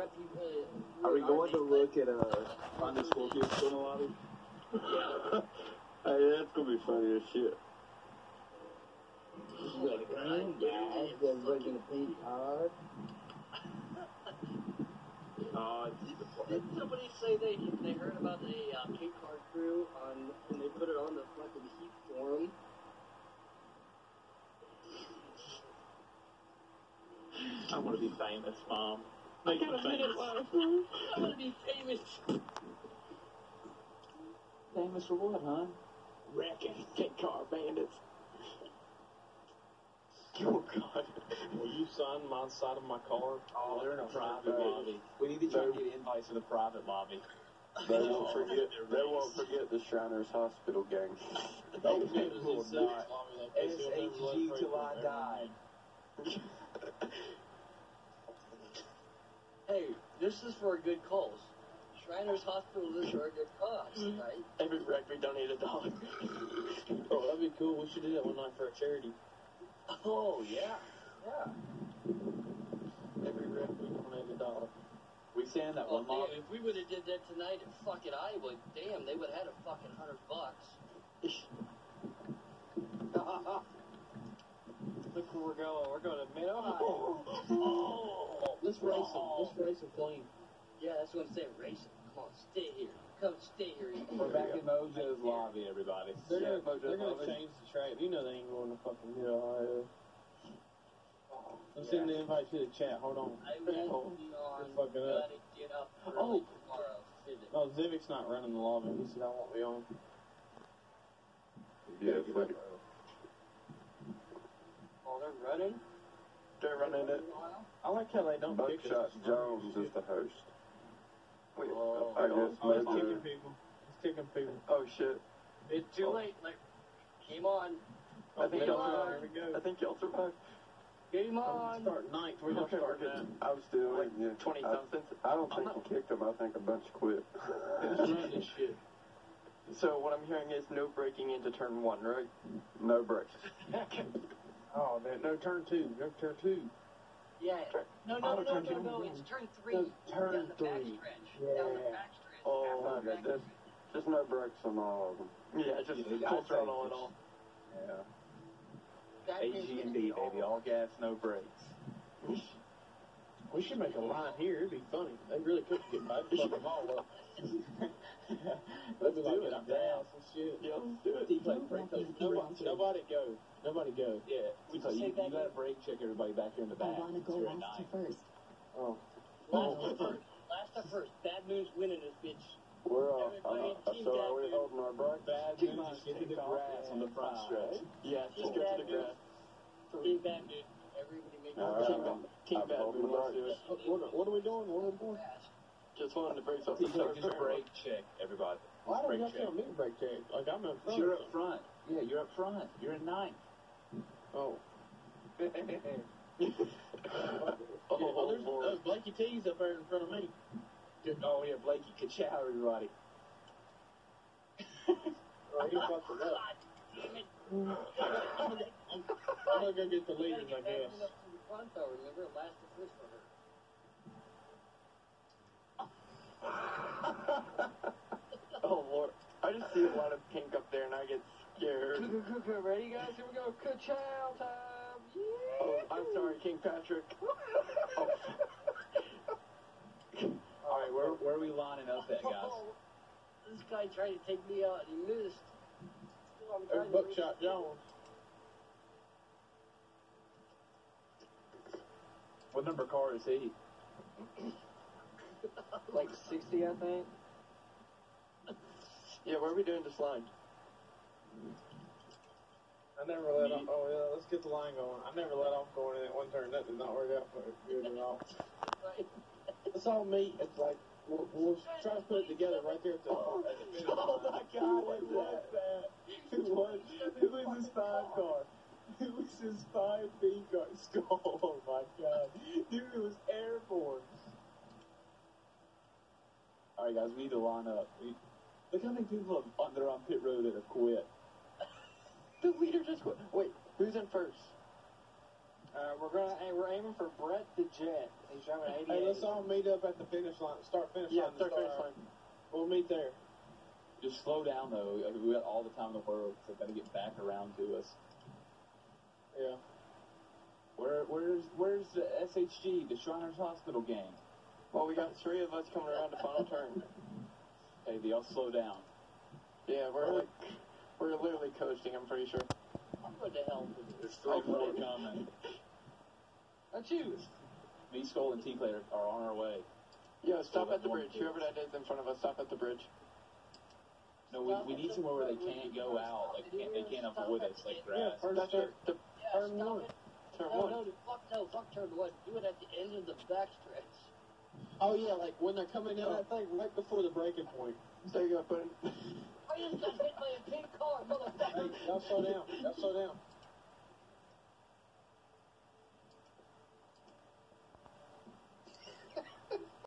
Are we going to look at on the Scorpion still in the lobby? Hey, that's gonna be funny as shit. Everybody gonna paint hard. Didn't somebody say they heard about the paint card crew when they put it on the fucking Heat forum? I want to be famous, Mom. I want to be famous. Famous for what, huh? Wrecking paint car bandits. Oh, God. Will you sign my side of my car? Oh, they're in a private lobby. We need to try to get invites to the private lobby. They won't forget the Shriners Hospital gang. They will not. SHG till I die. Hey, this is for a good cause. Shriners Hospital is for a good cause, right? Every wreck we donate $1. Oh, that'd be cool. We should do that one night for a charity. Oh, yeah. Yeah. Every wreck we donate $1. We saying that one lobby? If we would have did that tonight at fucking Iowa, damn, they would have had a fucking $100. Look where we're going. We're going to Oh. Let's race them. Let's race them clean. Yeah, that's what I'm saying. Race them. Come on, stay here. Come stay here. We're back in Mojo's lobby, everybody. They're gonna change the track. You know they ain't going to fucking get Ohio. I'm sending the invite to the chat. Hold on. I won't be on. Fucking up. Gotta get up early tomorrow. No, Zivic's not running the lobby. He said I won't be on. Yeah, like, Oh, they're running? they're running it. I like how they don't pick Buckshot Jones is the host. I guess it's maybe. kicking people. It's kicking people. Oh shit! It's too late. Like, game on. I think y'all Here we go. I think y'all survived. Game on. Start ninth. We're gonna start that. I was still Like 20 something. I don't think he kicked him. I think a bunch quit. This shit. So what I'm hearing is no breaking into turn 1, right? No brakes. Oh, no, turn 2. No, turn 2. Yeah. No. It's turn 3. No, turn down the 3. backstretch. Yeah. Down the backstretch. Oh, After the Okay, just no brakes on all of them. Yeah, just full throttle and all. Yeah. AG&D, baby. All gas, no brakes. We should make a line here. It'd be funny. They really could get by the fucking ball up. Let's do it. I'm down some shit. Yeah, let's do it. Nobody go. Nobody go. Yeah. You gotta brake check everybody back here in the back. I want to go last to first. Oh. Last to first. Bad Moon's winning this bitch. We're so are we holding our brakes? Bad news, just get to the grass on the front stretch. Yeah, just go to the grass. Team Bad Moon. Everybody make King Bad Moon, let's do it. What are we doing? What are we doing? Just wanted to break something. Just brake check, everybody. Why don't you tell me to brake check? Like, I'm in front. You're up front. Yeah, you're up front. You're in 9th. Oh. There's Blakey T's up there in front of me. Oh, yeah, Blakey. Ka-chow, everybody. Oh, he fucked it up. Damn it. I'm gonna go get the leaders, I guess. Remember, last to first for her. Oh, Lord. I just see a lot of pink up there, and I get scared. Ready, guys? Here we go. Ka-chow time. Yeah. Oh, I'm sorry, King Patrick. Oh. All right, where are we lining up at, guys? This guy tried to take me out. He missed. There's Buckshot Jones. What number car is he? Like 60, I think. Yeah, where are we doing this line? I never let off. Oh, yeah, let's get the line going. I never let off going in that one turn. That did not work out good at all. It's all meat. It's like, we'll try to put it together right there at the finish. Oh, my God, what was that? It was his 5 car. It was his 5B car. Oh, my God. Dude, it was airborne. All right, guys, we need to line up. Look how many people that are on pit road that have quit. The leader just quit. Wait, who's in first? We're aiming for Brett the Jet. He's driving 88. Hey, let's all meet up at the finish line. Start finish line. Start finish line. We'll meet there. Just slow down, though. We got all the time in the world, so they've got to get back around to us. Yeah. Where's the SHG, the Shriners Hospital gang? Well, we got 3 of us coming around the final turn. Hey, they all slow down. Yeah, we're literally coasting, I'm pretty sure. What the hell? There's 3 more coming. That's you. Me, Skull, and T-Clay are on our way. Yeah, stop at the bridge. Whoever that is in front of us, stop at the bridge. No, we need somewhere where they can't go out. Like, they can't avoid us, like grass. That's it. Turn 1. Turn 1. Fuck turn 1. Do it at the end of the backstretch. Oh, yeah, like when they're coming down that thing right before the breaking point. There you go, buddy. I just got hit by a pink car, motherfucker. Hey, y'all slow down.